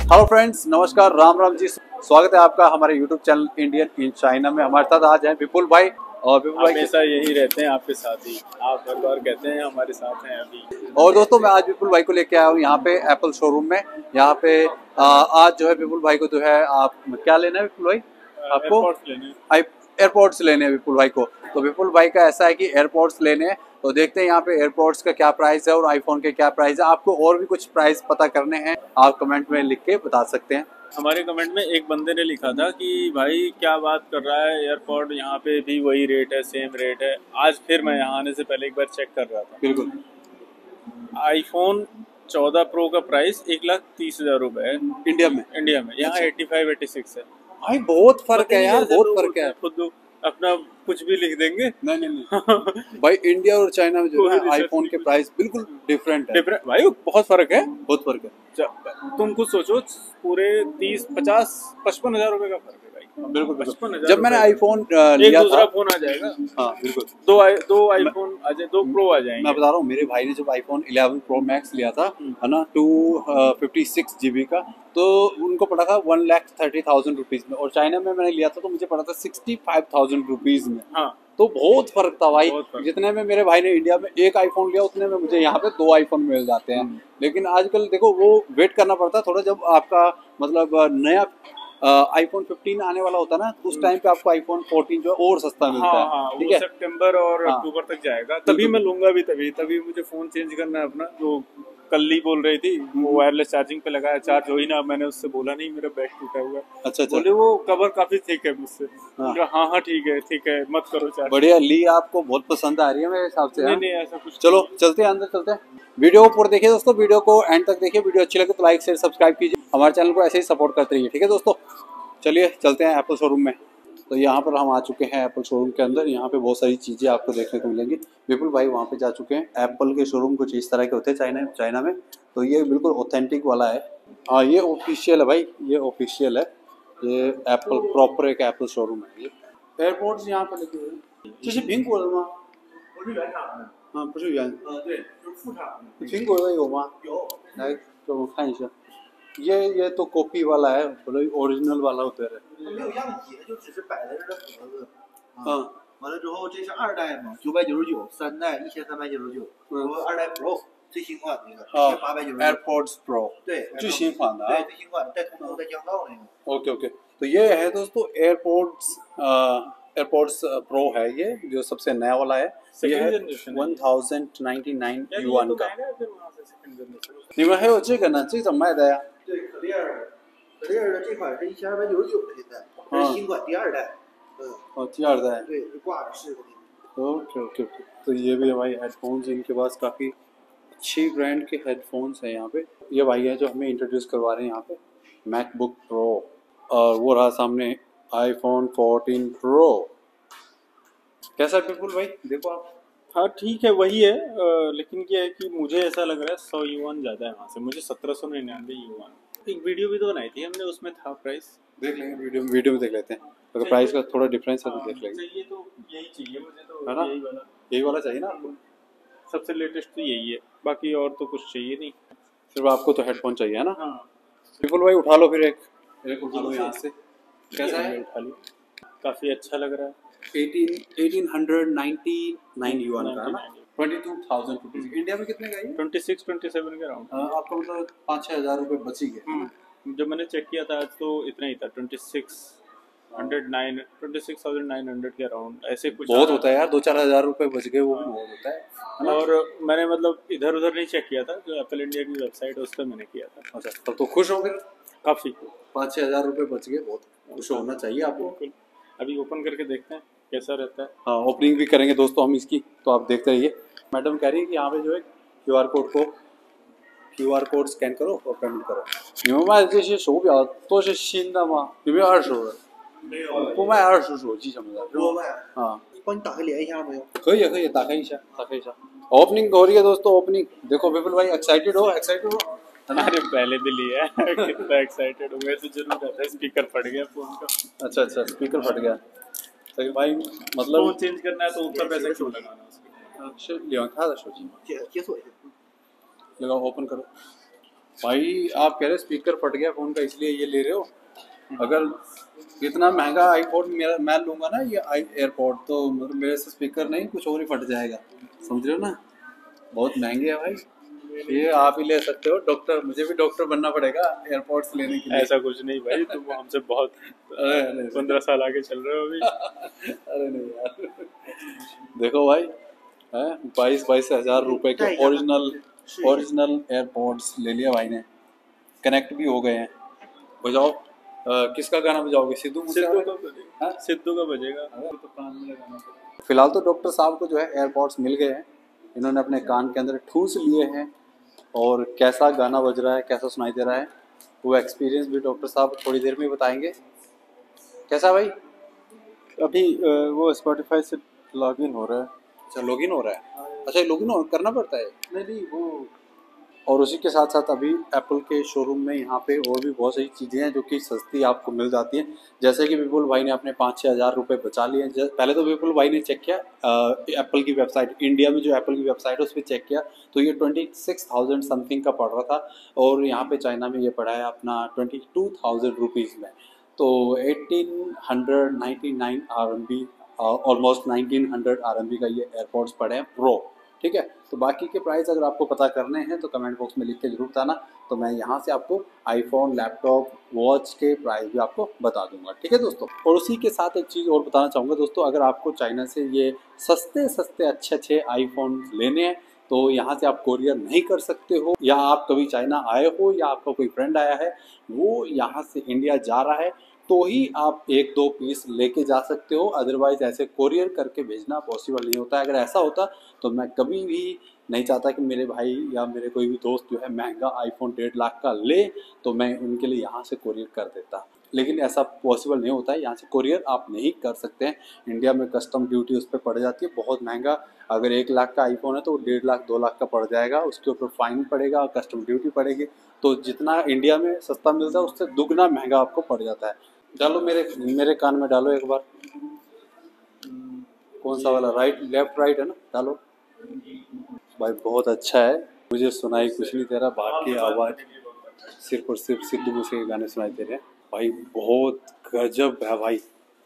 Hello friends, नमस्कार, राम राम जी। स्वागत है आपका हमारे YouTube channel Indian in China में। हमारे साथ आज हैं विपुल भाई। और विपुल भाई हमेशा यही रहते हैं आपके साथ ही, आप हर बार कहते हैं हमारे साथ हैं अभी। और दोस्तों, मैं आज विपुल भाई को लेके आया हूँ यहाँ पे एप्पल शोरूम में। यहाँ पे आज जो है विपुल भाई को जो है, आप क्या लेना है विपुल भाई? आपको एयरपोर्ट्स लेने हैं विपुल भाई को। तो विपुल भाई का ऐसा है कि एयरपोर्ट्स लेने हैं, तो देखते हैं यहाँ पे एयरपोर्ट्स का क्या प्राइस है और आईफोन के क्या प्राइस है। आपको और भी कुछ प्राइस पता करने हैं, आप कमेंट में लिख के बता सकते हैं। हमारे कमेंट में एक बंदे ने लिखा था कि भाई क्या बात कर रहा है, एयरपोर्ट यहाँ पे भी वही रेट है, सेम रेट है। आज फिर मैं यहाँ आने से पहले एक बार चेक कर रहा था। बिल्कुल, आईफोन 14 प्रो का प्राइस 1,30,000 रुपये है इंडिया में। यहाँ 85-86 है। भाई बहुत फर्क है यार, बहुत फर्क है। खुद अपना कुछ भी लिख देंगे। नहीं भाई, इंडिया और चाइना में जो है आईफोन के प्राइस बिल्कुल डिफरेंट है। भाई बहुत फर्क है, बहुत फर्क है। तुम कुछ सोचो, पूरे 30, 50, 55 हजार रुपए का फर्क है भाई। बिल्कुल 55,000। जब मैंने आईफोन एक लिया दूसरा था, फोन आ जाएगा। हाँ बिल्कुल, दो आईफोन आ जाए, 2 प्रो आ जाएंगे। मैं बता रहा हूँ, मेरे भाई ने जब आईफोन 11 प्रो मैक्स लिया था, है ना, 256 GB का, तो उनको पड़ा था 1,30,000 रुपीज़ में। और चाइना में मैंने लिया था तो मुझे पड़ा था 65,000 रुपीज़ में। हाँ, तो बहुत फर्क था भाई। फर्क। जितने में मेरे भाई ने इंडिया में एक आईफोन लिया, उतने में मुझे यहाँ पे 2 आईफोन मिल जाते हैं। लेकिन आजकल देखो, वो वेट करना पड़ता है थोड़ा, जब आपका मतलब नया आईफोन 15 आने वाला होता है ना, उस टाइम पे आपको आईफोन 14 जो है और सस्ता मिलता है। हाँ, ठीक वो है, सितंबर और हाँ, अक्टूबर तक जाएगा, तभी मैं लूंगा भी। तभी मुझे फोन चेंज करना है अपना। जो कल्ली बोल रही थी, वो वायरलेस चार्जिंग पे लगाया, चार्ज हो ही ना। मैंने उससे बोला नहीं मेरा बैग टूटा हुआ। अच्छा। बोले वो कवर काफी थिक है मुझसे। हाँ। हाँ ठीक है, मत करो चार्ज। बढ़िया ली, आपको बहुत पसंद आ रही है मेरे हिसाब से। नहीं ऐसा कुछ। चलो चलते हैं, अंदर चलते हैं। वीडियो को पूरा देखिए दोस्तों, वीडियो को एंड तक देखिए। वीडियो अच्छी लगे तो लाइक शेयर सब्सक्राइब कीजिए, हमारे चैनल को ऐसे ही सपोर्ट करते रहिए। ठीक है दोस्तों, चलिए चलते हैं एप्पल शोरूम में। तो यहाँ पर हम आ चुके हैं एप्पल शोरूम के अंदर। यहाँ पे बहुत सारी चीज़ें आपको देखने को मिलेंगी। विपुल भाई वहाँ पे जा चुके हैं। एप्पल के शोरूम कुछ इस तरह के होते हैं चाइना में। तो ये बिल्कुल ऑथेंटिक वाला है। हाँ, ये ऑफिशियल है भाई, ये ऑफिशियल है। ये एप्पल प्रॉपर एक एप्पल शोरूम है। ये एयरपोर्ट्स यहाँ पर लगे हुए हैं। 这是苹果的吗？ 不是原厂的。 不是原。 对，就是副厂的。 苹果的有吗？ 有。 来给我看一下。ये तो कॉपी वाला है, मतलब ओरिजिनल वाला होता है। 没有样机，就只是摆在这儿的盒子。完了之后，这是2代嘛，999， 3代1399，然后2代 Pro 最新款那个1899。 AirPods Pro 对， 最新款的。 对，最新款的带通透带降噪那个。 ओके। तो ये है दोस्तों एयरपोर्ट्स प्रो है, ये जो सबसे नया वाला है। ये है 1099 युआन का।你们还有这个呢？这怎么卖的呀？ 对，可丽尔的这款是1299的，现在这是新款第2代。 第2代。 对，是挂着4个的。 ओके। तो ये भी है भाई हेडफोन्स, इनके पास काफ़ी अच्छी ब्रांड के हेडफोन्स हैं यहाँ पे। ये भाई है जो हमें इंट्रोड्यूस करवा रहे हैं यहाँ पे, मैकबुक प्रो। और वो रहा सामने आईफोन 14 प्रो। कैसा है विपुल भाई, देखो आप। हाँ ठीक है, वही है। लेकिन क्या है कि मुझे ऐसा लग रहा है 100 युआन ज़्यादा है वहाँ से। मुझे 1799 युआन। एक वीडियो भी तो बनाई थी हमने, उसमें था प्राइस। देख लेंगे, वीडियो में देख लेते हैं। अगर प्राइस का थोड़ा डिफरेंस है तो देख लेंगे। चाहिए तो यही चाहिए मुझे, तो है ना, यही वाला चाहिए ना आपको। सबसे लेटेस्ट तो यही है, बाकी और तो कुछ चाहिए नहीं। सिर्फ आपको तो हेडफोन चाहिए, है ना। हाँ विपुल भाई उठा लो फिर एक उठा लो यहाँ से। कैसा है? उठा लो, काफ़ी अच्छा लग रहा है। 1899 युआन का, है ना, 22,000 रुपीज़। इंडिया में कितने का है? 26-27 के अराउंड। आपका मतलब 5-6 हज़ार रुपये बच ही गए। जब मैंने चेक किया था आज तो इतना ही था, 26,900 के अराउंड, ऐसे कुछ। बहुत होता है यार, 2-4 हज़ार रुपये बच गए, वो भी बहुत होता है। और मैंने मतलब इधर उधर नहीं चेक किया था, जो एप्पल इंडिया की वेबसाइट है उस पर मैंने किया था। अच्छा, तब तो खुश हो फिर। काफ़ी 5-6 हज़ार रुपये बच गए, बहुत खुश होना चाहिए आपको। अभी ओपन करके देखते हैं कैसा रहता है। हाँ, ओपनिंग भी करेंगे दोस्तों हम इसकी, तो आप देखते रहिए। मैडम कह रही है कि यहाँ पे जो है QR कोड स्कैन करो और पेमेंट करो।你们卖的这些手表都是新的吗？有没有二手的？ 没有， 不卖二手手机什么的，是多吗？ 卖。 हाँ, 帮你打开连一下没有？ 可以打开一下。ओपनिंग हो रही है दोस्तों, ओपनिंग देखो। विपुल भाई एक्साइटेड हो? अरे पहले भी लिया है। कितना एक्साइटेड हो गए तो जरूर रहता है। स्पीकर फट गया फोन का। अच्छा, स्पीकर फट गया। तो भाई मतलब फोन चेंज करना है तो उतना पैसा क्यों लगाना उसके? 是2卡的手机吗？ 解锁一下。 लगाओ, ओपन करो। भाई आप कह रहे स्पीकर फट गया फ़ोन का इसलिए ये ले रहे हो? अगर इतना महंगा आईफोन मेरा मैं लूँगा ना ये एयरपॉड, तो मतलब मेरे से स्पीकर नहीं कुछ और ही फट जाएगा, समझ रहे हो ना? बहुत महंगे है भाई, ये आप ही ले सकते हो। डॉक्टर, मुझे भी डॉक्टर बनना पड़ेगा एयरपोर्ट्स लेने के लिए। ऐसा कुछ नहीं भाई, तुम हमसे बहुत 15 साल आगे चल रहे हो अभी। अरे नहीं यार, देखो भाई है 22 हजार रुपए के ओरिजिनल एयरपोर्ट्स ले लिया भाई ने, कनेक्ट भी हो गए हैं। बजाओ किसका गाना बजाओगे? सिद्धू का बजेगा। तो कान में लगाना पड़ेगा। फिलहाल तो डॉक्टर साहब को जो है एयरपोर्ट्स मिल गए हैं, इन्होंने अपने कान के अंदर ठूस लिए हैं और कैसा गाना बज रहा है, कैसा सुनाई दे रहा है, वो एक्सपीरियंस भी डॉक्टर साहब थोड़ी देर में बताएंगे। कैसा भाई? अभी वो स्पॉटिफाई से लॉगिन हो रहा है। अच्छा लॉगिन हो रहा है, अच्छा लॉगिन करना पड़ता है? नहीं वो। और उसी के साथ साथ अभी एप्पल के शोरूम में यहाँ पे और भी बहुत सारी चीज़ें हैं जो कि सस्ती आपको मिल जाती हैं। जैसे कि विपुल भाई ने अपने 5-6 हज़ार रुपये बचा लिए। पहले तो विपुल भाई ने चेक किया एप्पल की वेबसाइट, इंडिया में जो एप्पल की वेबसाइट है उस पर चेक किया तो ये 26,000 समथिंग का पड़ रहा था, और यहाँ पे चाइना में ये पड़ा है अपना 22,000 रुपीज़ में। तो 1899 RMB, ऑलमोस्ट 1900 RMB का ये एयरपोर्ट्स पड़े हैं प्रो। ठीक है, तो बाकी के प्राइस अगर आपको पता करने हैं तो कमेंट बॉक्स में लिख के जरूर बताना, तो मैं यहाँ से आपको आईफोन, लैपटॉप, वॉच के प्राइस भी आपको बता दूंगा। ठीक है दोस्तों, और उसी के साथ एक चीज़ और बताना चाहूँगा दोस्तों, अगर आपको चाइना से ये सस्ते अच्छे आईफोन लेने हैं तो यहाँ से आप कोरियर नहीं कर सकते हो, या आप कभी चाइना आए हो या आपका कोई फ्रेंड आया है वो यहाँ से इंडिया जा रहा है तो ही आप 1-2 पीस लेके जा सकते हो, अदरवाइज ऐसे कोरियर करके भेजना पॉसिबल नहीं होता। अगर ऐसा होता तो मैं कभी भी नहीं चाहता कि मेरे भाई या मेरे कोई भी दोस्त जो है महंगा आईफोन 1.5 लाख का ले तो मैं उनके लिए यहाँ से कोरियर कर देता, लेकिन ऐसा पॉसिबल नहीं होता है। यहाँ से कोरियर आप नहीं कर सकते हैं, इंडिया में कस्टम ड्यूटी उस पर पड़ जाती है बहुत महंगा। अगर 1 लाख का आईफोन है तो 1.5 लाख 2 लाख का पड़ जाएगा, उसके ऊपर फाइन पड़ेगा, कस्टम ड्यूटी पड़ेगी। तो जितना इंडिया में सस्ता मिलता है उससे दुगना महंगा आपको पड़ जाता है। डालो मेरे कान में डालो एक बार, कौन सा वाला, राइट लेफ्ट राइट है ना, डालो भाई। बहुत अच्छा है, मुझे सुनाई कुछ नहीं दे रहा, बाकी आवाज़ सिर्फ और सिर्फ सिद्धू मूसे के गाने सुनाई दे रहे हैं भाई। बहुत गजब है भाई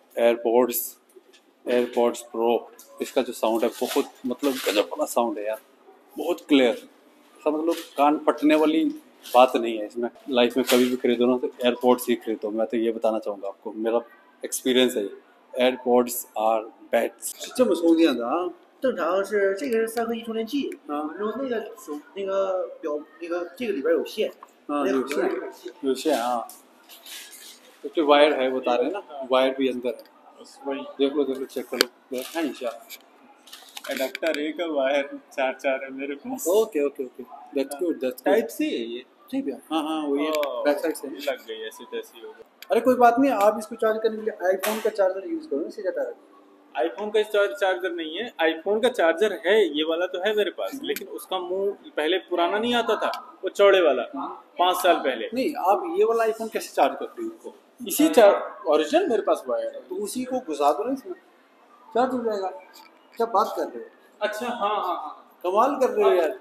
एयरपोर्ट्स प्रो, इसका जो साउंड है बहुत मतलब गजब वाला साउंड है यार, बहुत क्लियर। ऐसा मतलब कान फटने वाली बात नहीं है इसमें। लाइफ में कभी भी खरीदो ना तो एयरपोर्ट्स ही खरीदो, मैं तो ये बताना चाहूँगा आपको, मेरा एक्सपीरियंस है। Airports are best. 这么充电的啊？ 正常是这个是3颗1充电器，然后那个表这个里边有线， 有线啊，तो जो वायर है बता रहे हैं ना, वायर भी अंदर है, देख लो चेक कर लो, है इनशा एडेप्टर एक वायर 4 है मेरे पास। Okay that's good, type C है ये। ठीक है, हाँ वही है, बैक साइड से लग गई ऐसी तैसी हो गई। अरे कोई बात नहीं, आप इसको चार्ज करने के लिए आईफोन का चार्जर यूज करो ना सीधा डायरेक्ट। आईफोन का चार्जर नहीं है, आईफोन का चार्जर है, ये वाला तो है मेरे पास, लेकिन उसका मुंह पहले पुराना नहीं आता था, वो चौड़े वाला 5 साल पहले। नहीं, आप ये वाला आईफोन कैसे चार्ज करते हो इसको? इसी ओरिजिनल मेरे पास वायर है, तो उसी को घुसा दो ना इसमें, चार्ज हो जाएगा। क्या बात कर रहे हो? अच्छा हाँ, कमाल कर रहे हो यार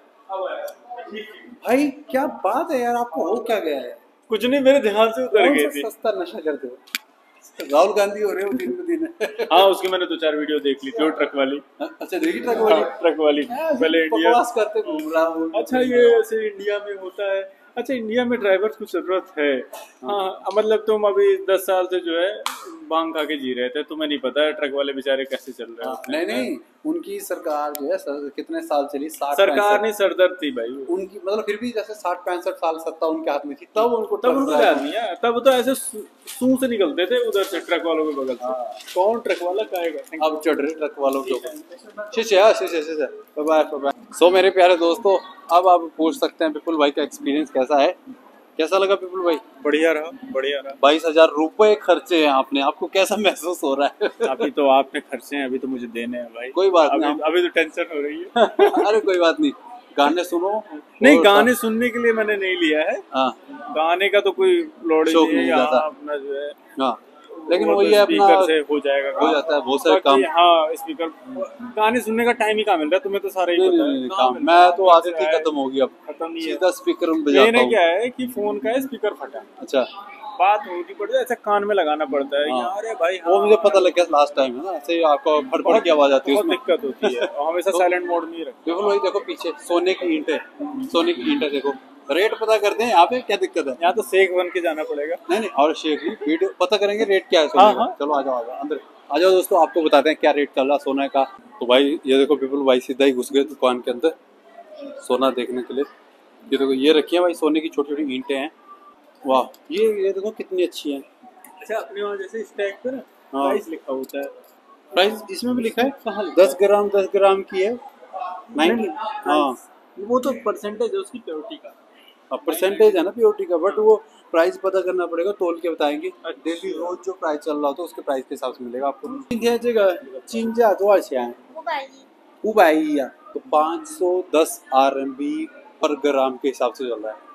भाई, क्या बात है यार, आपको हो क्या गया है? कुछ नहीं, मेरे ध्यान से उतर गई थी। सस्ता नशा करते हो, राहुल गांधी हो रहे हो दिन पे दिन। हाँ, उसकी मैंने 2-4 वीडियो देख ली थी, वो ट्रक वाली। अच्छा देखी ट्रक वाली पहले इंडिया बकवास करते घूम रहा हूँ। अच्छा ये ऐसे इंडिया में होता है। अच्छा इंडिया में ड्राइवर्स को जरूरत है। हाँ मतलब तुम अभी 10 साल से जो है भांग खा के जी रहे थे, तुम्हें नहीं पता है ट्रक वाले बेचारे कैसे चल रहे हैं। नहीं, उनकी सरकार जो है कितने साल चली, 60 सरकार नहीं सरदर्द थी भाई उनकी, मतलब फिर भी जैसे 60-65 साल सत्ता उनके हाथ में थी, तब उनको याद नहीं है। तब तो ऐसे सूं से निकलते थे उधर से ट्रक वालों के बगल से। कौन ट्रक वाला कहेगा? अब चढ़ रहे ट्रक वालों के ऊपर। बाय। सो मेरे प्यारे दोस्तों, अब आप पूछ सकते हैं विपुल भाई का एक्सपीरियंस कैसा है, कैसा लगा विपुल भाई? बढ़िया रहा। 22,000 रुपए खर्चे हैं आपने, आपको कैसा महसूस हो रहा है? अभी तो आपने खर्चे हैं, अभी तो मुझे देने हैं भाई। कोई बात नहीं, अभी तो टेंशन हो रही है। अरे कोई बात नहीं, गाने सुनो। नहीं, गाने सुनने के लिए मैंने नहीं लिया है। हाँ, गाने का तो कोई लोड नहीं है। जाता अपना जो है लेकिन वही है अपना स्पीकर से हो जाएगा, हो जाता है बहुत सारे काम। हाँ स्पीकर, गाने सुनने का टाइम ही कहाँ मिल रहा है तुम्हें, तो सारा ही पता है काम। मैं तो आदत ही खत्म होगी अब, खत्म नहीं है। सीधा स्पीकर में बजाता मैंने हूँ। क्या है कि फोन का स्पीकर फटा, अच्छा बात होती पड़ती है, ऐसे कान में लगाना पड़ता है यार, अरे भाई वो मुझे पता लग गया लास्ट टाइम है ना, ऐसे आपको फड़फड़ की आवाज आती है बहुत उसमें, दिक्कत होती है और हमेशा साइलेंट मोड में ही रखते बिल्कुल। वही देखो पीछे सोने की ईंट है, सोने की ईंट है। देखो रेट पता करते हैं यहाँ पे, क्या दिक्कत है? यहाँ तो शेख बन के जाना पड़ेगा। नहीं नहीं, और शेख वीडियो पता करेंगे रेट क्या है सोने हाँ, का। हाँ। चलो आ जाओ अंदर आ जाओ दोस्तों, आपको बताते हैं क्या रेट चल रहा सोने का। तो भाई ये देखो पीपल भाई सीधा ही घुस गए दुकान के अंदर सोना देखने के लिए। ये देखो ये रखी है भाई सोने की छोटी छोटी ईंटें हैं, वाह ये देखो कितनी अच्छी हैं। अच्छा अपने वहाँ जैसे स्टैक पे ना हाँ। प्राइस लिखा होता है, प्राइस इसमें भी लिखा है 10 ग्राम की है 90। हाँ वो तो परसेंटेज है उसकी प्योरिटी का, परसेंटेज है ना प्योरिटी का, बट वो प्राइस पता करना पड़ेगा, तोल के बताएंगे। डेली रोज जो प्राइस चल रहा होता है उसके प्राइस के हिसाब से मिलेगा आपको। चिंजा तो अच्छा है उबाई तो 510 RMB पर ग्राम के हिसाब से चल रहा है,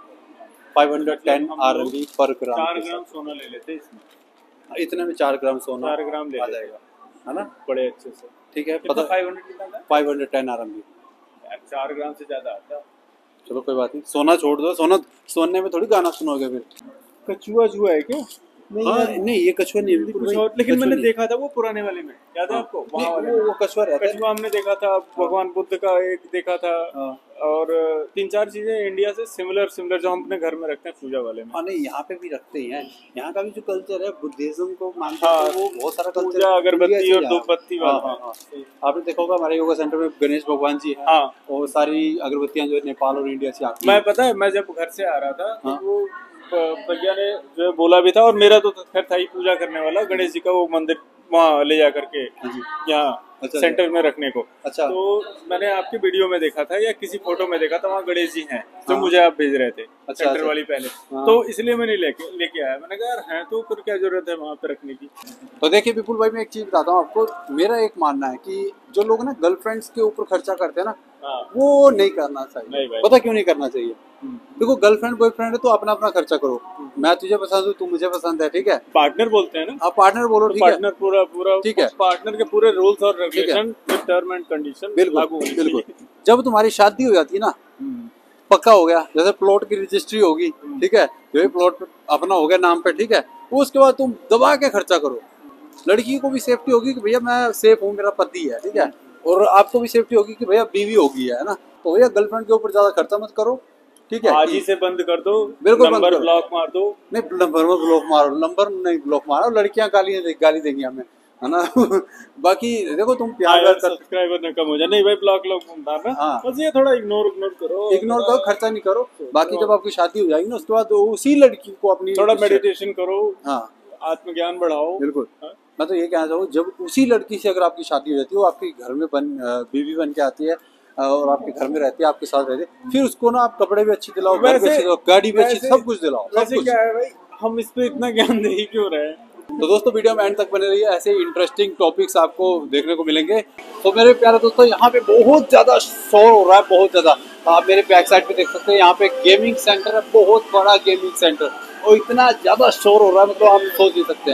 510 RMB पर ग्राम। 4 ग्राम सोना ले लेते इसमें, इतने में 4 ग्राम सोना 4 ग्राम ले आ जाएगा, है ना? बड़े अच्छे से। ठीक है कितना पता 500 कितना था? 510 RMB। यार 4 ग्राम से ज्यादा आता। चलो कोई बात नहीं, सोना छोड़ दो, सोना सोने में थोड़ी गाना सुनोगे फिर। कछुआ जुआ है क्या? हाँ, नहीं ये कछुआ नहीं है, कुछ और, लेकिन मैंने देखा था वो पुराने वाले में, याद है आपको? वहाँ वाले में वो कछुआ रहता है। कछुआ हमने देखा था, भगवान बुद्ध का एक देखा था, और 3-4 चीजें इंडिया से सिमिलर जो हम अपने घर में रखते हैं पूजा वाले में। हाँ नहीं यहाँ पे भी रखते ही हैं, यहाँ का भी जो कल्चर है बुद्धिज्म को मानते हैं, वो बहुत सारा कल्चर पूजा अगरबत्ती और धूपबत्ती वाला। आपने देखा होगा हमारे योगा सेंटर में गणेश भगवान जी हैं, और सारी अगरबत्तियां जो है नेपाल और इंडिया से आती हैं। मैं पता है मैं जब घर से आ रहा था तो वो भैया ने जो है बोला भी था, और मेरा तो खैर था ही पूजा करने वाला गणेश जी का, वो मंदिर वहाँ ले जा करके यहाँ सेंटर में रखने को। अच्छा। तो मैंने आपकी वीडियो में देखा था या किसी फोटो में देखा था, वहाँ गणेश जी हैं जो मुझे आप भेज रहे थे सेंटर वाली पहले, तो इसलिए मैंने लेके आया। मैंने कहा यार है तो फिर क्या जरूरत है वहाँ पे रखने की। तो देखिए विपुल भाई मैं एक चीज बताता हूँ आपको, मेरा एक मानना है कि जो लोग ना गर्लफ्रेंड्स के ऊपर खर्चा करते हैं ना, वो नहीं करना चाहिए। पता क्यों नहीं करना चाहिए? देखो गर्लफ्रेंड बॉयफ्रेंड है तो अपना अपना खर्चा करो, मैं तुझे पसंद हूँ तू मुझे पसंद है, ठीक है? पार्टनर बोलते हैं ना, आप पार्टनर बोलो, ठीक है? पार्टनर पूरा ठीक है, पार्टनर के पूरे रूल्स और regulation with term and condition लागू होंगे। बिल्कुल। जब तुम्हारी शादी हो जाती है ना, पक्का हो गया, जैसे प्लॉट की रजिस्ट्री होगी, ठीक है, जो प्लॉट अपना हो गया नाम पे, ठीक है, वो उसके बाद तुम दबा के खर्चा करो। लड़की को भी सेफ्टी होगी कि भैया मैं सेफ हूँ, मेरा पति है, ठीक है, और आपको भी सेफ्टी होगी कि भैया बीवी होगी, है ना? तो भैया गर्लफ्रेंड के ऊपर ज्यादा खर्चा मत करो, ठीक है? आज ही से बंद कर दो, बिल्कुल नंबर ब्लॉक मार दो। नहीं नंबर में ब्लॉक मारो, नंबर नहीं ब्लॉक मारो, लड़कियां गाली देंगी हमें, है ना? बाकी देखो तुम प्यार सब्सक्राइबर न कम हो जाए, नहीं भाई ब्लॉक मारना, बस ये थोड़ा इग्नोर करो, खर्चा नहीं करो। बाकी जब आपकी शादी हो जाएगी ना, उसके बाद उसी लड़की को अपनी थोड़ा मेडिटेशन करो, हाँ आत्मज्ञान बढ़ाओ। बिल्कुल। मैं तो ये कहना चाहूँ, जब उसी लड़की से अगर आपकी शादी हो जाती है, वो आपके घर में बीवी बन के आती है और आपके घर में रहती है, आपके साथ रहती है, फिर उसको ना आप कपड़े भी अच्छे दिलाओ, घर भी अच्छे दिलाओ, गाड़ी भी अच्छी, सब कुछ दिलाओ। वैसे क्या है भाई, हम इस पे इतना ज्ञान दे ही क्यों रहे हैं? तो दोस्तों वीडियो में एंड तक बने रहिए, ऐसे इंटरेस्टिंग टॉपिक्स आपको देखने को मिलेंगे। तो मेरे प्यारे दोस्तों यहाँ पे बहुत ज्यादा शोर हो रहा है, बहुत ज्यादा। आप मेरे बैक साइड पे देख सकते हैं, यहाँ पे गेमिंग सेंटर है, बहुत बड़ा गेमिंग सेंटर, और इतना ज्यादा शोर हो रहा है, मतलब आप सोच नहीं सकते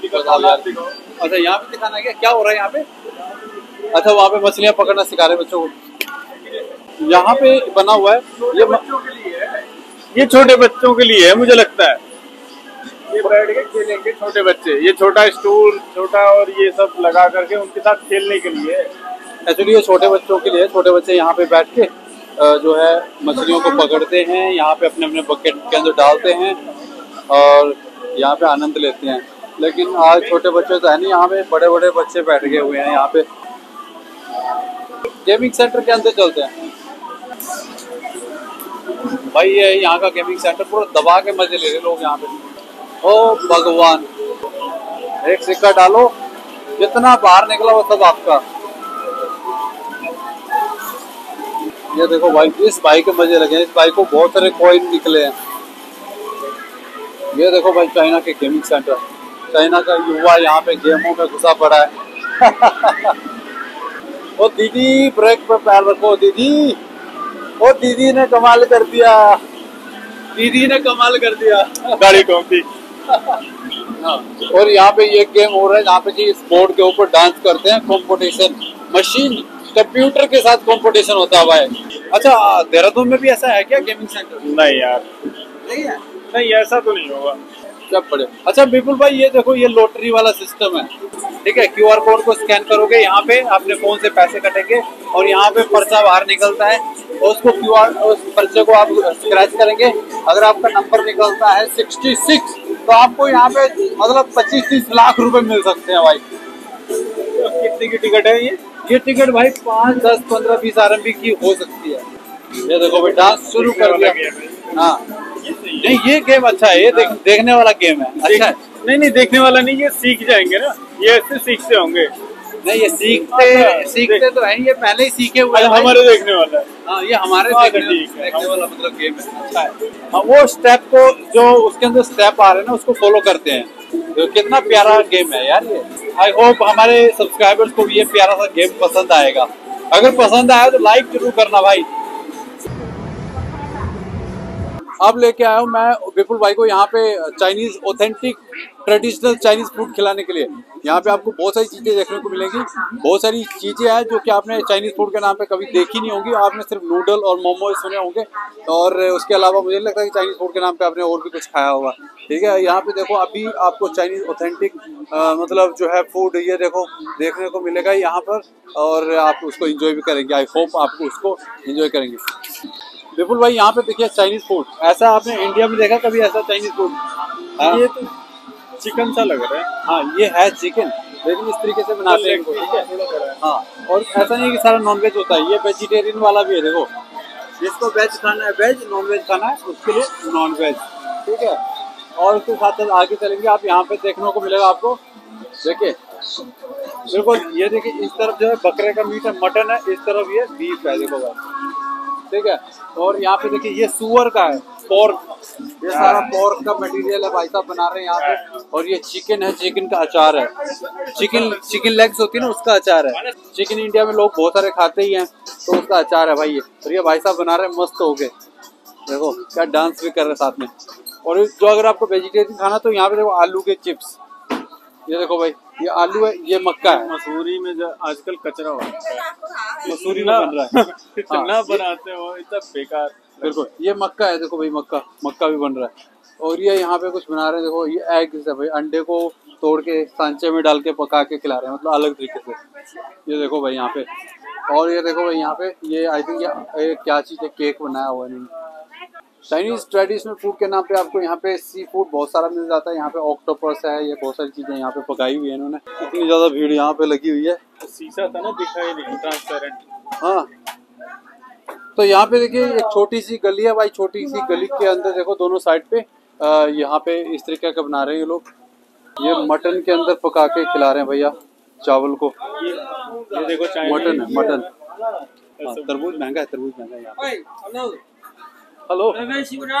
हैं। अच्छा यहाँ पे दिखाना है क्या हो रहा है यहाँ पे? अच्छा वहाँ पे मछलियाँ पकड़ना सिखा रहे बच्चों को। यहाँ पे बना हुआ है, ये बच्चों के लिए है, ये छोटे बच्चों के लिए है मुझे लगता है, ये बैठ के खेलेंगे छोटे बच्चे, ये छोटा स्टूल छोटा और ये सब लगा करके उनके साथ खेलने के लिए। एक्चुअली ये छोटे बच्चों के लिए, छोटे बच्चे यहाँ पे बैठ के जो है मछलियों को पकड़ते हैं, यहाँ पे अपने अपने बकेट के अंदर डालते हैं और यहाँ पे आनंद लेते हैं। लेकिन आज छोटे बच्चे तो है नहीं, यहाँ पे बड़े बड़े बच्चे बैठ गए हुए हैं। यहाँ पे गेमिंग सेंटर के अंदर चलते हैं भाई, ये यहाँ का गेमिंग सेंटर पूरा दबा के मजे ले रहे लोग यहाँ पे। ओ भगवान, एक सिक्का डालो, जितना बाहर निकला वो सब आपका। ये देखो भाई, इस भाई के मजे लगे हैं, इस भाई को बहुत सारे कॉइन निकले हैं। ये देखो भाई चाइना के गेमिंग सेंटर, चाइना का युवा यहाँ पे गेमों में घुसा पड़ा है। ओ दीदी ब्रेक पे पैर रखो दीदी, ओ दीदी ने कमाल कर दिया, दीदी ने कमाल कर दिया, गाड़ी ठोक दी। हाँ और यहाँ पे ये गेम हो रहा है जहाँ पे जी इस बोर्ड के ऊपर डांस करते हैं, कंपटीशन मशीन कंप्यूटर के साथ कंपटीशन होता है भाई। अच्छा देहरादून में भी ऐसा है क्या गेमिंग सेंटर? नहीं यार, नहीं है। नहीं ऐसा तो नहीं होगा। क्या पड़े। अच्छा विपुल भाई ये देखो ये लॉटरी वाला सिस्टम है, ठीक है। क्यूआर कोड को स्कैन करोगे, यहाँ पे अपने फोन से पैसे कटेंगे और यहाँ पे पर्चा बाहर निकलता है और उसको क्यूआर उस पर्चे को आप स्क्रैच करेंगे। अगर आपका नंबर निकलता है 66 तो आपको यहाँ पे मतलब 25-30 लाख रुपए मिल सकते हैं भाई। तो कितने की टिकट है ये टिकट भाई 5, 10, 15, 20 RMB की हो सकती है। ये देखो भाई डांस शुरू कर दिया। हाँ नहीं ये गेम अच्छा है, ये देखने वाला गेम है, अच्छा है। नहीं देखने वाला नहीं, ये सीख जाएंगे ना, ये ऐसे सीखते होंगे। नहीं ये सीखते तो है, ये पहले ही सीखे हुए हैं। हमारे देखने वाला है। हाँ ये हमारे देखने वाला मतलब गेम है, अच्छा है। हाँ वो स्टेप को जो उसके अंदर स्टेप आ रहे हैं ना उसको फॉलो करते हैं, तो कितना प्यारा गेम है यार ये। आई होप हमारे सब्सक्राइबर्स को भी ये प्यारा सा गेम पसंद आएगा। अगर पसंद आया तो लाइक जरूर करना भाई। अब लेके आया हूँ मैं विपुल भाई को यहाँ पे Chinese authentic traditional Chinese food खिलाने के लिए। यहाँ पे आपको बहुत सारी चीजें देखने को मिलेंगी, बहुत सारी चीजें हैं जो कि आपने चाइनीज फूड के नाम पे कभी देखी नहीं होंगी। आपने सिर्फ नूडल और मोमोज सुने होंगे और उसके अलावा मुझे नहीं लगता कि चाइनीज फूड के नाम पे आपने और भी कुछ खाया होगा, ठीक है। यहाँ पे देखो अभी आपको चाइनीज ऑथेंटिक मतलब जो है फूड ये देखो देखने को मिलेगा यहाँ पर और आप उसको इंजॉय भी करेंगे। आई होप आपको उसको इंजॉय करेंगे। विपुल भाई यहाँ पे देखिए चाइनीज फूड, ऐसा आपने इंडिया में देखा कभी ऐसा चाइनीज फूड? ये तो चिकन सा लग रहा है। हाँ ये है चिकन, लेकिन इस तरीके से बनाते हैं, ठीक है। हाँ और ऐसा नहीं कि सारा नॉनवेज होता है, ये वेजिटेरियन वाला भी है। देखो जिसको वेज खाना है वेज, नॉन वेज खाना है उसके लिए नॉन वेज, ठीक है। और उसके साथ साथ आगे चलेंगे आप यहाँ पे देखने को मिलेगा आपको, देखिए बिल्कुल ये देखिए इस तरफ जो है बकरे का मीट है, मटन है, इस तरफ ये बीफ है, देखो भाई, ठीक है। और यहाँ पे देखिए ये सुअर का है, पोर्क, ये सारा पोर्क का मटेरियल है भाई साहब बना रहे हैं यहाँ पे। और ये चिकन है, चिकन का अचार है, चिकन लेग्स होती है ना उसका अचार है। चिकन इंडिया में लोग बहुत सारे खाते ही हैं तो उसका अचार है भाई ये। और ये भाई साहब बना रहे हैं, मस्त हो गए, देखो क्या डांस भी कर रहे हैं साथ में। और जो अगर आपको वेजिटेरियन खाना तो यहाँ पे देखो आलू के चिप्स, ये देखो भाई ये आलू है, ये मक्का है। मसूरी में जो आजकल कचरा हो रहा है, मसूरी में बन रहा है इतना बनाते हो इतना बेकार। बिल्कुल ये मक्का है, देखो भाई मक्का भी बन रहा है। और ये यहाँ पे कुछ बना रहे हैं, देखो ये एग है भाई, अंडे को तोड़ के सांचे में डाल के पका के खिला रहे हैं, मतलब अलग तरीके से। ये देखो भाई यहाँ पे, और ये देखो भाई यहाँ पे ये आई थिंक ये क्या चीज़ है, केक बनाया हुआ है इन्होंने। चाइनीज ट्रेडिशनल फूड के नाम पे आपको यहाँ पे सी फूड बहुत सारा मिल जाता है। यहाँ पे ऑक्टोपस है, ये बहुत सारी चीजें यहाँ पे पकाई हुई है इन्होंने। इतनी ज्यादा भीड़ यहाँ पे लगी हुई है, शीशा था ना दिखाई नहीं, ट्रांसपेरेंट। हाँ तो यहाँ पे देखिए एक छोटी सी गली है भाई, छोटी सी गली के अंदर देखो दोनों साइड पे यहाँ पे इस तरीके का बना रहे हैं ये लोग। ये मटन के अंदर पका के खिला रहे हैं भैया चावल को। ये देखो मटन है, मटन। हाँ, तरबूज महंगा है, तरबूज महंगा है यहाँ पे। हेलो क्या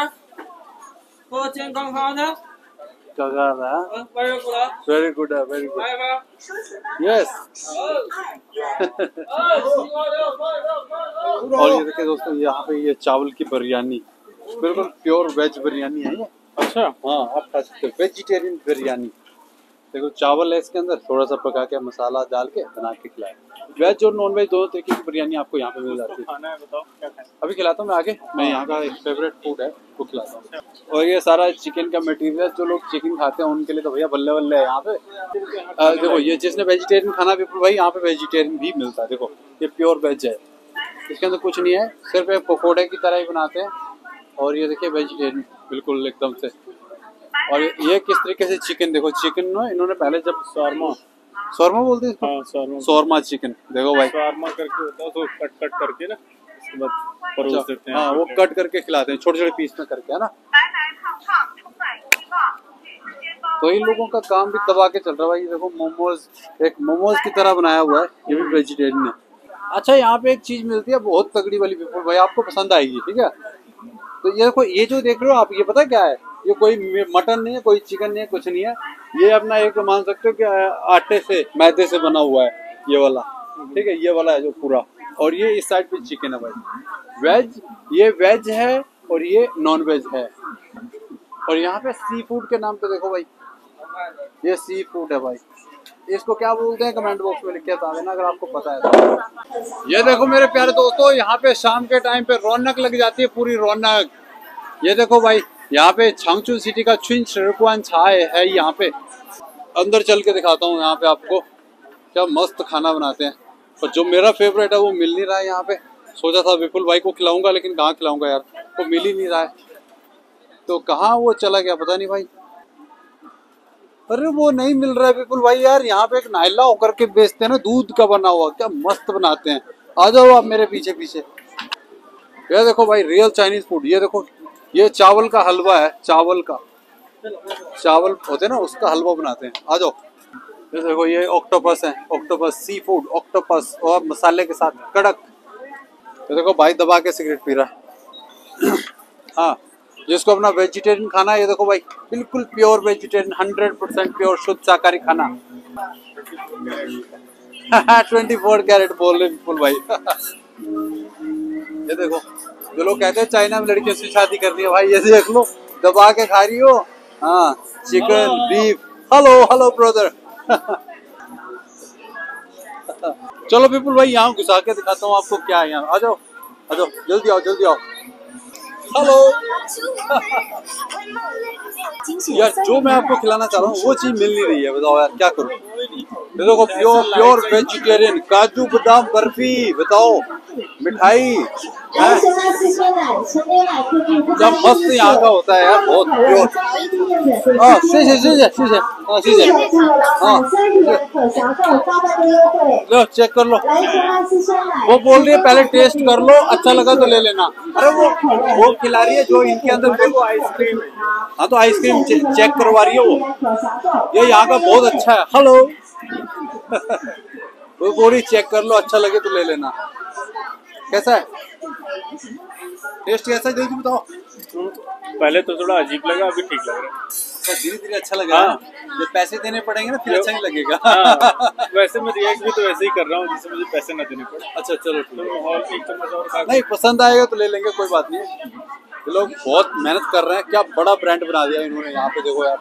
कर रहा है? वेरी गुड है, वेरी गुड, यस। और ये देखिए दोस्तों यहाँ पे ये चावल की बिरयानी, बिल्कुल प्योर वेज बिरयानी है ये। अच्छा हाँ आप खा सकते हो, वेजिटेरियन बिरयानी। देखो चावल है इसके अंदर, थोड़ा सा पका के मसाला डाल के बना के खिलाए। वेज और नॉन वेज दोनों तरीके की बिरयानी आपको यहाँ पे मिल जाती है। खाना है बताओ क्या खाना? अभी खिलाता हूँ मैं आगे, मैं यहाँ का एक फेवरेट फूड है वो खिलाता हूँ। और ये सारा चिकन का मटेरियल, जो लोग चिकन खाते हैं उनके लिए तो भैया बल्ले बल्ले है यहाँ पे। देखो ये जिसने वेजिटेरियन खाना भी भाई यहाँ पे वेजिटेरियन भी मिलता है। देखो ये प्योर वेज है, इसके अंदर कुछ नहीं है, सिर्फ एक पकौड़े की तरह ही बनाते हैं। और ये देखिए वेजिटेरियन बिल्कुल एकदम से। और ये किस तरीके से चिकन, देखो चिकन इन्होंने पहले जब शॉर्मा बोलते हैं इसको, शॉर्मा चिकन। देखो भाई शॉर्मा करके होता है, तो कट करके ना उसके बाद परोस देते हैं। हाँ वो कट करके खिलाते हैं छोटे छोटे पीस में करके, है ना। तो इन लोगों का काम भी दबा के चल रहा है भाई। देखो मोमोज, एक मोमोज की तरह बनाया हुआ है, ये भी वेजिटेरियन है। अच्छा यहाँ पे एक चीज मिलती है बहुत तगड़ी वाली विपुल भाई, आपको पसंद आएगी, ठीक है। तो ये देखो ये जो देख रहे हो आप, ये पता क्या है, ये कोई मटन नहीं है, कोई चिकन नहीं है, कुछ नहीं है। ये अपना एक मान सकते हो कि आटे से मैदे से बना हुआ है ये वाला, ठीक है। ये वाला है जो पूरा, और ये इस साइड पे चिकन है भाई। वेज, ये वेज है और ये नॉन वेज है। और यहाँ पे सी फूड के नाम पे देखो भाई ये सी फूड है भाई, इसको क्या बोलते हैं कमेंट बॉक्स में लिख के बता देना अगर आपको पता है तो। ये देखो मेरे प्यारे दोस्तों, यहाँ पे शाम के टाइम पे रौनक लग जाती है, पूरी रौनक। ये देखो भाई, यहाँ पे छांगचू सिटी का चुन शिरकुआन छाए है यहाँ पे। अंदर चल के दिखाता हूँ यहाँ पे आपको, क्या मस्त खाना बनाते हैं। पर जो मेरा फेवरेट है वो मिल नहीं रहा है यहाँ पे। सोचा था विपुल भाई को खिलाऊंगा, लेकिन कहाँ खिलाऊंगा यार, वो मिल ही नहीं रहा है। तो कहाँ वो चला गया पता नहीं भाई। अरे वो नहीं मिल रहा है विपुल भाई यार। यहाँ पे एक नायला होकर के बेचते हैं ना, दूध का बना हुआ, क्या मस्त बनाते हैं। आ जाओ आप मेरे पीछे पीछे। ये देखो भाई रियल चाइनीज फूड। ये देखो, ये चावल का हलवा है, चावल का, चावल होते हैं ना उसका हलवा बनाते हैं। आ जाओ। ये देखो ये ऑक्टोपस है, ऑक्टोपस सी फूड, ऑक्टोपस और मसाले के साथ कड़क। ये देखो भाई दबा के सिगरेट पी रहा है। हाँ, जिसको अपना वेजिटेरियन खाना है, ये देखो भाई बिल्कुल प्योर वेजिटेरियन, 100% प्योर शुद्ध शाकाहारी खाना। 24 कैरेट बोल रहे विपुल भाई। ये देखो, जो लोग कहते हैं चाइना में लड़कियों से शादी करनी है, भाई ये देख लो दबा के खा रही हो। हाँ, chicken beef. Hello hello brother. चलो विपुल भाई यहाँ घुसा के दिखाता हूँ आपको क्या है यहाँ। आ जाओ आ जाओ, जल्दी आओ जल्दी आओ। हेलो। यार जो मैं आपको खिलाना चाह रहा हूँ वो चीज मिल नहीं रही है, बताओ यार क्या करूँ। देखो प्योर प्योर वेजिटेरियन, काजू बादाम बर्फी, बताओ मिठाई, क्या मस्त यहाँ का होता है यार, बहुत प्योर। हाँ लो चेक कर लो। वो बोल रही है पहले टेस्ट कर लो, अच्छा लगा तो ले लेना। अरे वो खिला रही है जो इनके अंदर देखो आइसक्रीम है। हाँ तो आइसक्रीम चेक करवा रही है वो। ये यहाँ का बहुत अच्छा है। हेलो। वो बोल रही चेक कर लो, अच्छा लगे तो ले लेना। कैसा है टेस्ट, कैसा है जल्दी बताओ। पहले तो थोड़ा अजीब लगा, अभी ठीक लग रहा है। धीरे धीरे अच्छा लगा। हाँ। जब पैसे देने पड़ेंगे ना फिर अच्छा नहीं लगेगा। हाँ। वैसे मैं रिएक्ट भी तो वैसे ही कर रहा हूँ जिससे मुझे पैसे ना देने पड़े। अच्छा चलो ठीक है। और एक चम्मच और खा। नहीं पसंद आएगा तो ले लेंगे, कोई बात नहीं। ये लोग बहुत मेहनत कर रहे हैं, क्या बड़ा ब्रांड बना दिया इन्होंने यहाँ पे, देखो यार।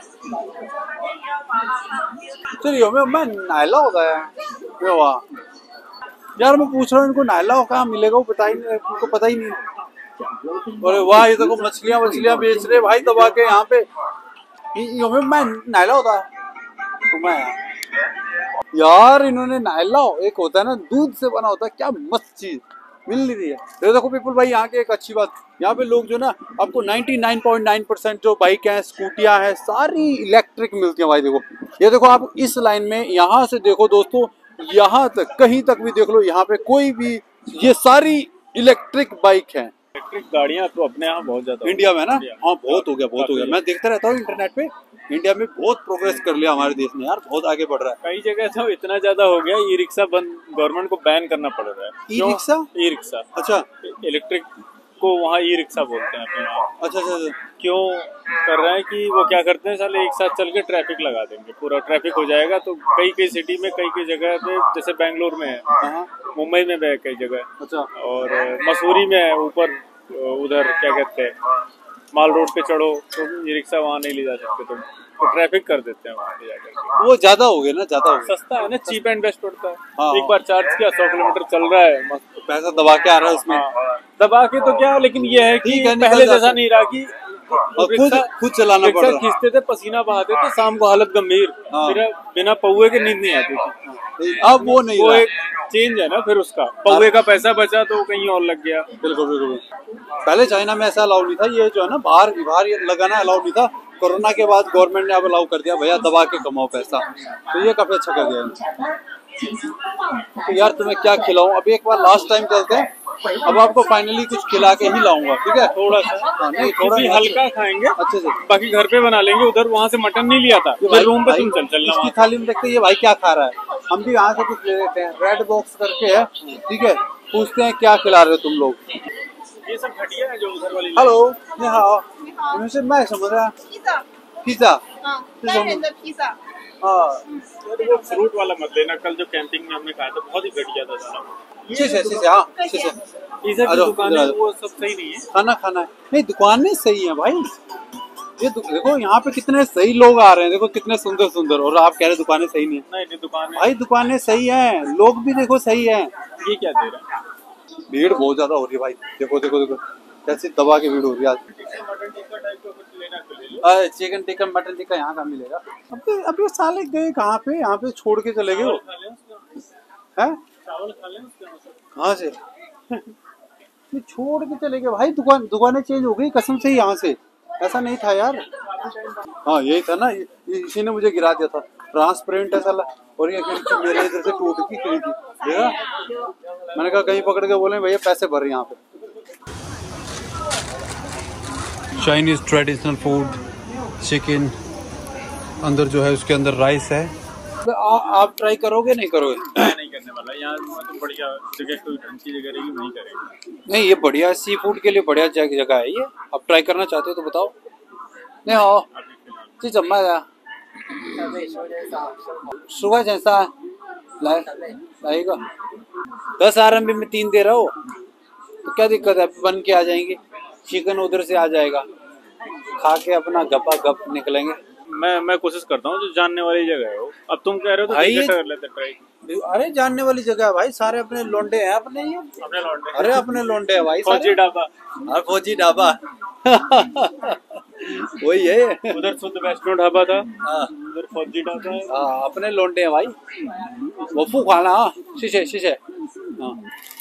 चलिए मैं नायला होता है यार, मैं पूछ रहा हूँ इनको नायला कहाँ मिलेगा, वो पता ही नहीं, उनको पता ही नहीं। अरे वाह, ये देखो मछलियाँ बेच रहे भाई दबा के यहाँ पे। मैं नायला होता है तो मैं यार, इन्होंने नायला एक होता है ना दूध से बना होता है, क्या मस्त चीज मिल नहीं रही है। तो देखो पीपल भाई यहाँ की एक अच्छी बात, यहाँ पे लोग जो ना आपको 99.9% जो बाइक है, स्कूटियाँ हैं, सारी इलेक्ट्रिक मिलती हैं भाई। देखो ये देखो आप इस लाइन में यहाँ से देखो दोस्तों, यहाँ तक कहीं तक भी देख लो, यहाँ पे कोई भी, ये सारी इलेक्ट्रिक बाइक है। इलेक्ट्रिक गाड़ियाँ तो अपने यहाँ बहुत ज्यादा इंडिया में ना, हाँ बहुत हो गया। मैं देखता रहता हूँ इंटरनेट पे, इंडिया में बहुत प्रोग्रेस कर लिया हमारे देश ने यार, बहुत आगे बढ़ रहा है। कई जगह तो इतना ज्यादा हो गया, ई रिक्शा बंद, गवर्नमेंट को बैन करना पड़ रहा है। E rickshaw? अच्छा, इलेक्ट्रिक को वहाँ ई रिक्शा बोलते हैं अपने यहाँ। अच्छा। क्यों कर रहे हैं कि वो क्या करते हैं साले, एक साथ चल के ट्रैफिक लगा देंगे, पूरा ट्रैफिक हो जाएगा। तो कई सिटी में, कई जगह पे, जैसे बेंगलोर में है, मुंबई में भी है कई जगह, अच्छा, और मसूरी में है, ऊपर उधर क्या कहते हैं माल रोड पे चढ़ो तो ई रिक्शा वहाँ नहीं ले जा सकते तुम, तो ट्रैफिक कर देते हैं वहाँ पे जाकर। वो ज्यादा हो गया ना, ज्यादा हो गया। सस्ता है ना, चीप एंड बेस्ट पड़ता है। हाँ। एक बार चार्ज किया 100 किलोमीटर चल रहा है, मस्त पैसा दबा के आ रहा है उसमें। हाँ। दबा के तो क्या, लेकिन ये है कि पहले जैसा नहीं रहा कि खुद चलाना पड़ रहा। खींचते थे, पसीना बहाते थे, शाम को हालत गंभीर, फिर बिना पौए के नींद नहीं आती थी। अब वो नहीं, वो एक चेंज है ना, फिर उसका पौए का पैसा बचा तो कहीं और लग गया। बिल्कुल। पहले चाइना में ऐसा अलाउ नहीं था, ये जो है ना बाहर लगाना अलाउ नहीं था। कोरोना के बाद गवर्नमेंट ने अब अलाउ कर दिया, भैया दबा के कमाओ पैसा, तो ये काफी अच्छा कर दिया। तो यार तुम्हें क्या खिलाऊं, अभी एक बार लास्ट टाइम चलते हैं, अब आपको फाइनली कुछ खिला के ही लाऊंगा, ठीक है? थोड़ा सा नहीं, थोड़ा हल्का खाएंगे अच्छे से, बाकी घर पे बना लेंगे। उधर वहाँ से मटन नहीं लिया था, रूम पे तुम चलना। इसकी थाली में देखते ये भाई क्या खा रहा है, हम भी यहाँ से कुछ ले लेते हैं। रेड बॉक्स करके है, ठीक है, पूछते हैं क्या खिला रहे हो तुम लोग। ये सब घटिया है जो उधर वाली। हेलो,你好，你们是卖什么的？ पिज़्ज़ा। वो फ्रूट वाला मत लेना, कल जो कैंपिंग में हमने खाया था बहुत ही घटिया था सारा। हाँ, दुकान है वो सब सही नहीं है। खाना है नहीं, दुकानें सही है भाई, ये देखो यहाँ पे कितने सही लोग आ रहे हैं, देखो कितने सुंदर सुंदर, और आप कह रहे दुकानें सही नहीं है। नहीं दुकान भाई दुकानें सही हैं, लोग भी देखो सही हैं। ये क्या दे रहा है? भीड़ बहुत ज्यादा हो रही है भाई, देखो देखो देखो कैसी दबा के भीड़ हो रही है आज। मटन टिक्का टाइप का कुछ लेना तो ले लो। चिकन टिक्का मटन टिक्का यहाँ का मिलेगा। अभी साले गए कहाँ पे, यहाँ पे छोड़ के चले गए हैं। चावल खा लें उसके कहाँ से ये छोड़ के चले गए भाई, दुकानें चेंज हो गई कसम से यहाँ से, ऐसा नहीं था यार। हाँ यही था ना, इसी ने मुझे गिरा दिया था। ट्रांसपेरेंट है साला, और ये खिड़की मेरे इधर से टूट की खिड़की देखा। मैंने कहा कहीं पकड़ के बोले भैया पैसे भर यहाँ पे। चाइनीज ट्रेडिशनल फूड, चिकन, अंदर जो है उसके अंदर राइस है। आप ट्राई करोगे नहीं करोगे? नहीं करने वाला यहाँ तो बढ़िया जगह, कोई ढंग की जगह रहेगी वहीं करेंगे। नहीं ये बढ़िया सी फूड के लिए बढ़िया जगह है ये, आप ट्राई करना चाहते हो तो बताओ। नहीं हो जी जम्मा सुबह जैसा लाएगा 10 RMB में 3 दे रहा हो तो क्या दिक्कत है, बन के आ जाएंगे। चिकन उधर से आ जाएगा, खा के अपना गपा गप निकलेंगे। मैं कोशिश करता हूँ जो जानने वाली जगह है वो। अब तुम कह रहे हो तो भाई कर लेते ट्राई। अरे जानने वाली जगह है भाई, सारे अपने लोंडे हैं अपने ये, अपने लौंडे। अरे अपने लोंडे है भाई, फौजी ढाबा। हाँ फौजी ढाबा वही है। उधर शुद्ध वैष्णो ढाबा था, हाँ उधर फौजी ढाबा है। हाँ अपने लोंडे हैं भाई, वफू खाना। शीशे शीशे हाँ।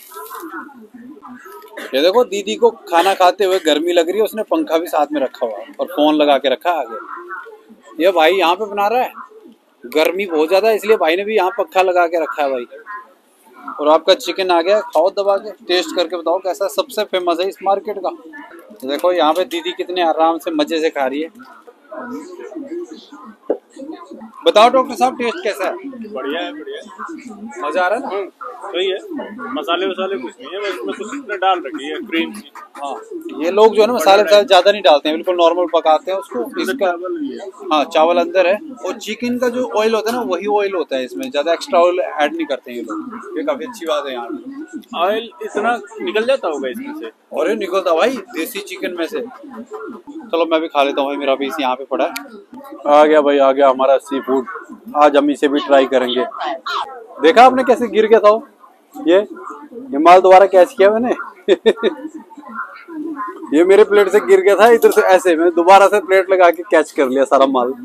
ये देखो दीदी को खाना खाते हुए गर्मी लग रही है, उसने पंखा भी साथ में रखा हुआ और फोन लगा के रखा है आगे। ये भाई यहाँ पे बना रहा है, गर्मी बहुत ज्यादा है इसलिए भाई ने भी यहाँ पंखा लगा के रखा है भाई। और आपका चिकन आ गया, खाओ दबा के, टेस्ट करके बताओ कैसा। सबसे फेमस है इस मार्केट का। तो देखो यहाँ पे दीदी कितने आराम से मजे से खा रही है। बताओ डॉक्टर साहब टेस्ट कैसा है? बढ़िया है, बढ़िया है। मजा आ रहा है ना? सही है, मसाले वसाले कुछ नहीं है, बस इसमें कुछ इसने डाल रखी है क्रीम सी। हाँ ये लोग जो है ना मसाले ज्यादा नहीं डालते हैं, बिल्कुल नॉर्मल पकाते हैं उसको। इसका हाँ चावल अंदर है, और चिकन का जो ऑयल होता है ना वही ऑयल होता है इसमें, ज्यादा एक्स्ट्रा ऑयल ऐड नहीं करते हैं ये लोग। ये काफी अच्छी बात है यहाँ। ऑयल इतना निकल जाता होगा इसमें से? और ये निकलता भाई देसी चिकन में से। चलो मैं भी खा लेता हूँ भाई, मेरा पीस यहाँ पे पड़ा है। आ गया भाई, आ गया हमारा सी फूड। आज हम इसे भी ट्राई करेंगे। देखा आपने कैसे गिर गया था वो? ये माल दोबारा कैच किया मैंने ये मेरे प्लेट से गिर गया था इधर से, ऐसे मैंने दोबारा से प्लेट लगा के कैच कर लिया सारा माल।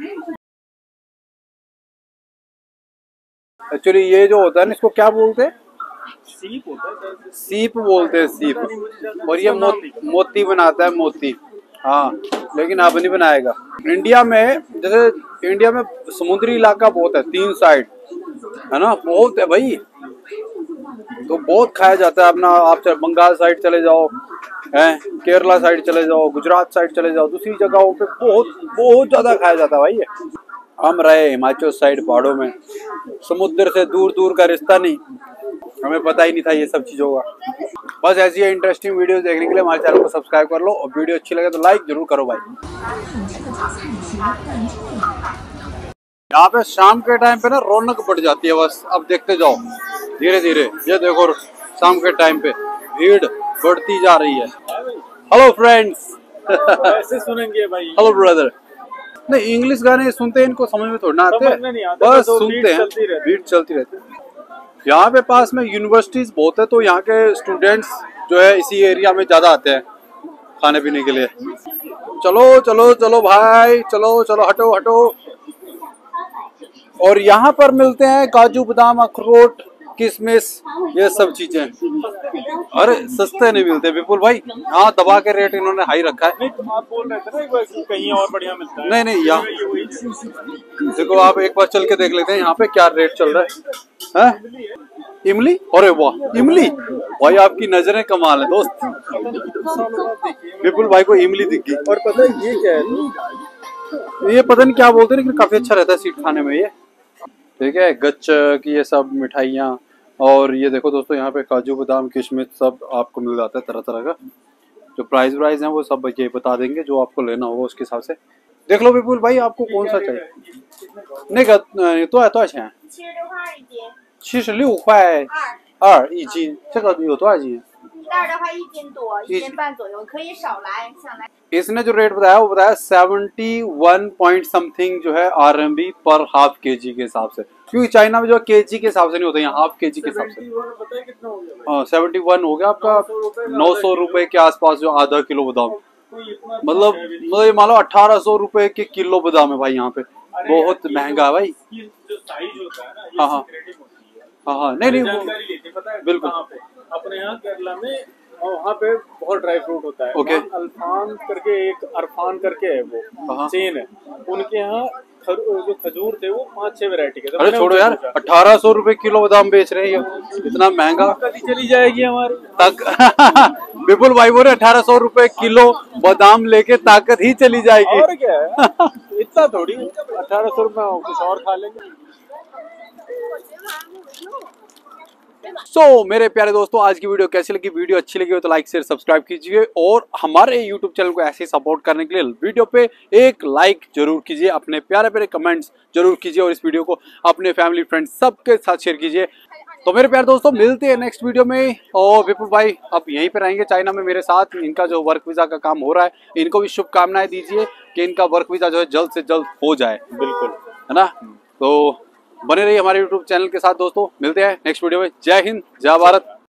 एक्चुअली ये जो होता है ना इसको क्या बोलते हैं? सीप होता है, सीप बोलते हैं, सीप। और ये मोती बनाता है, मोती। हाँ लेकिन अब नहीं बनाएगा। इंडिया में जैसे इंडिया में समुद्री इलाका बहुत है, 3 साइड है ना, बहुत है भाई, तो बहुत खाया जाता है अपना। आप बंगाल साइड चले जाओ, हैं केरला साइड चले जाओ, गुजरात साइड चले जाओ, दूसरी जगहों पे बहुत ज्यादा खाया जाता है भाई। हम रहे हिमाचल साइड पहाड़ों में, समुद्र से दूर दूर का रिश्ता नहीं, हमें पता ही नहीं था ये सब चीजों का। बस ऐसी है इंटरेस्टिंग वीडियो देखने के लिए हमारे चैनल को सब्सक्राइब कर लो, और वीडियो अच्छी लगे तो लाइक जरूर करो भाई। यहाँ पे शाम के टाइम पे ना रौनक बढ़ जाती है बस, अब देखते जाओ धीरे धीरे। ये देखो शाम के टाइम पे भीड़ बढ़ती जा रही है। हेलो फ्रेंड्स ऐसे सुनेंगे भाई। Hello brother. नहीं इंग्लिश गाने सुनते हैं, इनको समझ में थोड़ा ना आते हैं, बस सुनते हैं, भीड़ चलती रहती है। यहाँ पे पास में यूनिवर्सिटीज बहुत है, तो यहाँ के स्टूडेंट्स जो है इसी एरिया में ज्यादा आते हैं खाने पीने के लिए। चलो चलो चलो भाई, चलो चलो, हटो हटो। और यहाँ पर मिलते हैं काजू बादाम अखरोट किशमिश ये सब चीजें। अरे सस्ते नहीं मिलते विपुल भाई, हाँ दबा के रेट इन्होंने हाई रखा है। नहीं तुम आप बोल रहे थे ना एक बार कहीं और बढ़िया मिलता है। नहीं यहाँ देखो, आप एक बार चल के देख लेते हैं यहाँ पे क्या रेट चल रहा है। इमली, अरे वाह इमली भाई, आपकी नजरें कमाल है दोस्त। विपुल भाई को इमली दिख गई। और पता है ये क्या है? ये पता नहीं क्या बोलते हैं, लेकिन काफी अच्छा रहता है स्वीट खाने में ये। ठीक है, गच्च की ये सब मिठाइयाँ। और ये देखो दोस्तों, यहाँ पे काजू बादाम किशमिश सब आपको मिल जाता है तरह तरह का। जो प्राइस वाइज है वो सब ये बता देंगे, जो आपको लेना होगा उसके हिसाब से। देख लो विपुल भाई, आपको कौन सा चाहिए? नहीं तो अच्छा 76块2一斤，这个有多少斤袋的话1斤多，1斤半左右，可以少来，想来。 इसने जो रेट बताया वो बताया 71 पॉइंट समथिंग जो है RMB पर हाफ केजी के हिसाब से, क्योंकि चाइना में जो केजी के हिसाब से नहीं होता, यहाँ हाफ केजी के हिसाब से। पता है कितना हो गया? 71 हो गया आपका 900 रुपए के आसपास जो आधा किलो बादाम, मतलब ये मान लो 1800 रुपए के किलो बादाम है भाई यहाँ पे, बहुत महंगा है भाई। जो साइज होता है ना, ये हाँ हाँ हाँ, नहीं जानकारी लेते, पता है बिल्कुल। कहाँ पे? अपने यहाँ केरला में और वहाँ पे बहुत ड्राई फ्रूट होता है। ओके। अल्फान करके एक अरफान करके है वो चेन है, उनके यहाँ जो खजूर थे वो 5-6 वैरायटी के थे। अरे छोड़ो यार, 1800 रुपए किलो बादाम बेच रहे हैं, इतना महंगा कभी चली जाएगी हमारी तक। विपुल भाई बोले 1800 रुपए किलो बादाम लेके ताकत ही चली जाएगी। और क्या है, इतना थोड़ी 1800 रुपए कुछ और खा लेंगे। मेरे प्यारे दोस्तों, आज की वीडियो कैसी लगी? वीडियो अच्छी लगी हो तो लाइक शेयर सब्सक्राइब कीजिए, और हमारे YouTube चैनल को ऐसे ही सपोर्ट करने के लिए वीडियो पे एक लाइक जरूर कीजिए, अपने प्यारे प्यारे कमेंट्स जरूर कीजिए, और इस वीडियो को अपने फैमिली फ्रेंड्स सबके साथ शेयर कीजिए। तो मेरे प्यारे दोस्तों, मिलते हैं नेक्स्ट वीडियो में। और विपुल भाई अब यहीं पे रहेंगे चाइना में मेरे साथ, इनका जो वर्क वीजा का काम हो रहा है, इनको भी शुभकामनाएं दीजिए कि इनका वर्क वीजा जो है जल्द से जल्द हो जाए। बिल्कुल, है ना? तो बने रहिए हमारे YouTube चैनल के साथ दोस्तों, मिलते हैं नेक्स्ट वीडियो में। जय हिंद, जय भारत।